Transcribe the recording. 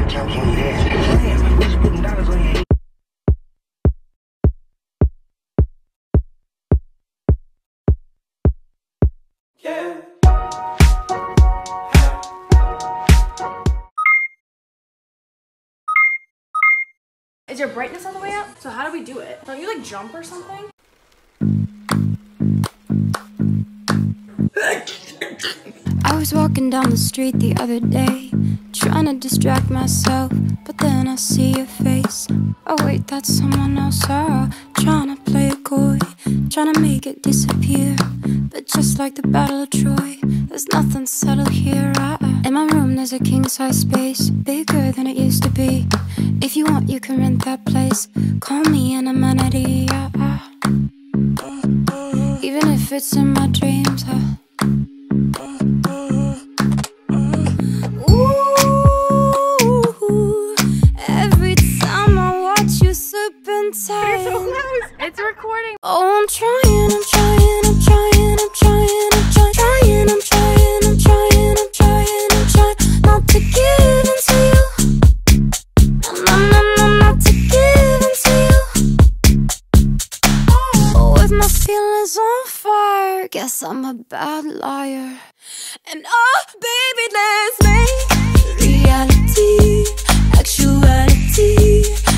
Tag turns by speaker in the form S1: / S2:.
S1: chops on your ass. Damn, who's putting dollars on your head? Yeah.
S2: Is your brightness all the way up? So how do we do it? Don't you like jump or something?
S3: I was walking down the street the other day, trying to distract myself, but then I see your face. Oh wait, that's someone else. Trying to play it coy, trying to make it disappear. But just like the Battle of Troy, there's nothing subtle here. In my room there's a king-size space, bigger than it used to be. If you want, you can rent that place. Call me an amenity. Even if it's in my dreams. Ooh, every time I watch you slip and tie.
S2: So close. It's recording.
S3: Oh, I'm trying, I'm trying, I'm trying, I'm trying, I'm trying, I'm trying, I'm trying, I'm trying, I'm trying not to give in to you. No, no, no, not to give in to you. Oh, with my feelings on fire, guess I'm a bad liar. And oh, baby, let's make reality, actuality.